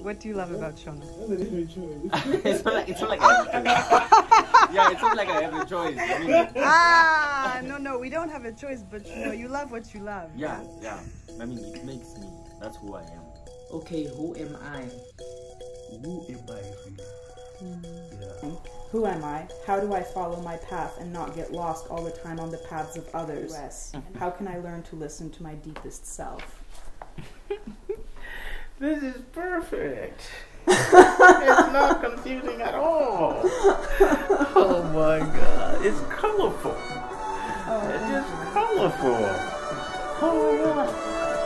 What do you love about Shona? It's not like I have a choice. Yeah, it's not like I have a choice. I mean, no, we don't have a choice, but you love what you love. yeah. I mean, it makes me. That's who I am. Okay, who am I? Who am I really? Yeah. Who am I? How do I follow my path and not get lost all the time on the paths of others? How can I learn to listen to my deepest self? This is perfect. It's not confusing at all. Oh my God. It's colorful. It's just colorful. Oh my God.